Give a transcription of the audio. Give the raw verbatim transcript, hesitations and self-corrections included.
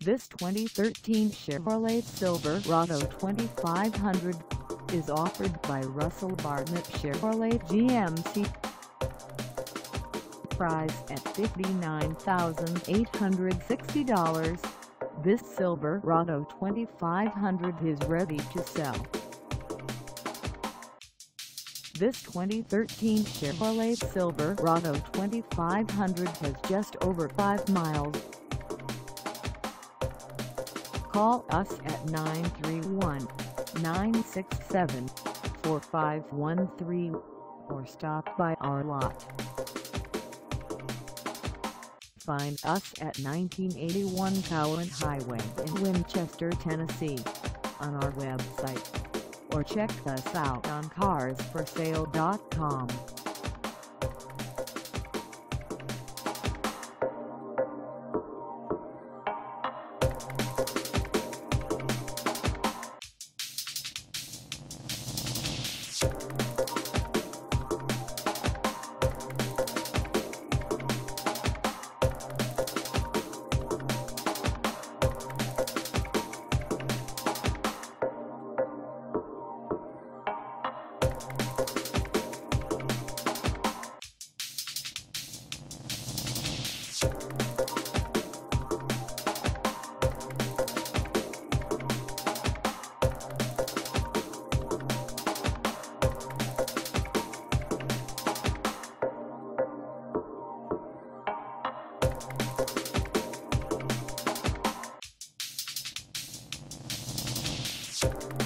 This twenty thirteen Chevrolet Silverado twenty-five hundred is offered by Russell Barnett Chevrolet G M C. Priced at fifty-nine thousand eight hundred sixty dollars, this Silverado twenty-five hundred is ready to sell. This twenty thirteen Chevrolet Silverado twenty-five hundred has just over five miles. Call us at nine three one, nine six seven, four five one three or stop by our lot. Find us at nineteen eighty-one COWAN Highway in Winchester, Tennessee, on our website, or check us out on cars for sale dot com. You